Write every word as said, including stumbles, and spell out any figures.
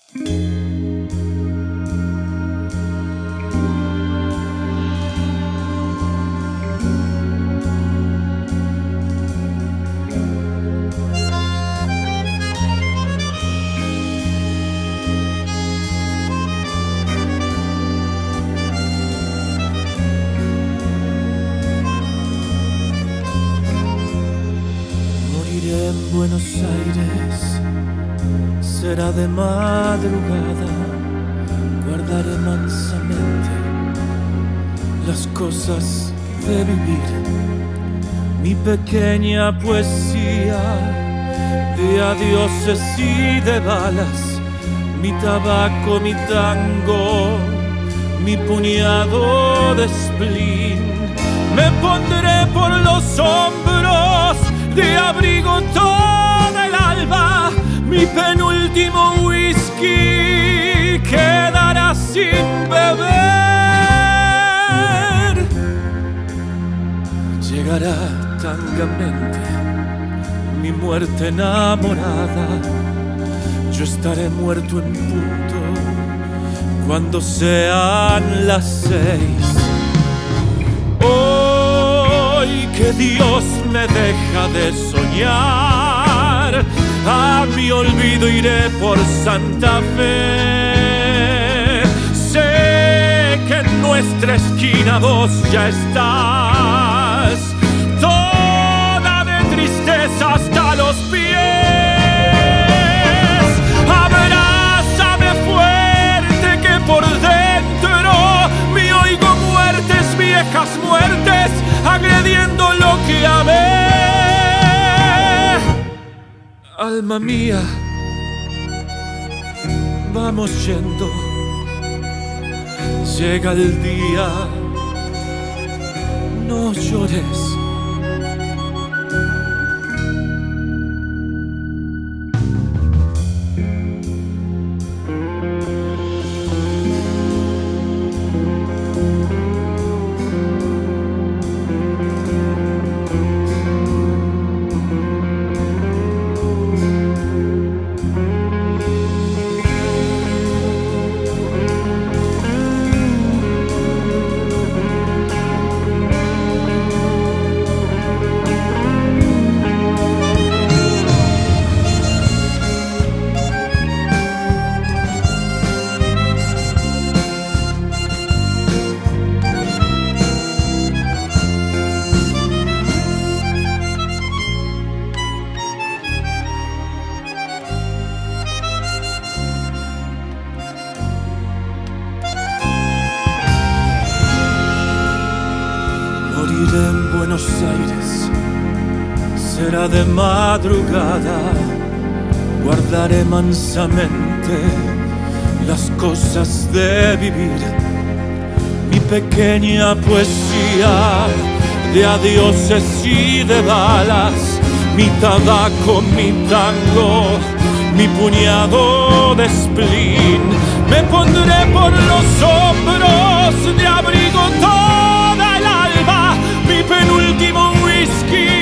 En Buenos Aires será de madrugada, guardaré mansamente las cosas de vivir, mi pequeña poesía de adioses y de balas, mi tabaco, mi tango, mi puñado de spleen. Me pondré por los hombros de abrigo toda el alba, mi penúltimo whisky quedará sin beber. Llegará tangamente mi muerte enamorada, yo estaré muerto en punto cuando sean las seis. Hoy que Dios me deja de soñar, a mi olvido iré por Santa Fe. Sé que en nuestra esquina vos ya estás, toda de tristeza hasta los pies. Abrázame fuerte que por dentro me oigo muertes, viejas muertes, agrediendo lo que amé. Alma mía, vamos yendo, llega el día, no llores. Moriré en Buenos Aires, será de madrugada, guardaré mansamente las cosas de vivir, mi pequeña poesía de adioses y de balas, mi tabaco, mi tango, mi puñado de spleen. Me pondré por los hombros de abrigo toda el alba, mi penúltimo whisky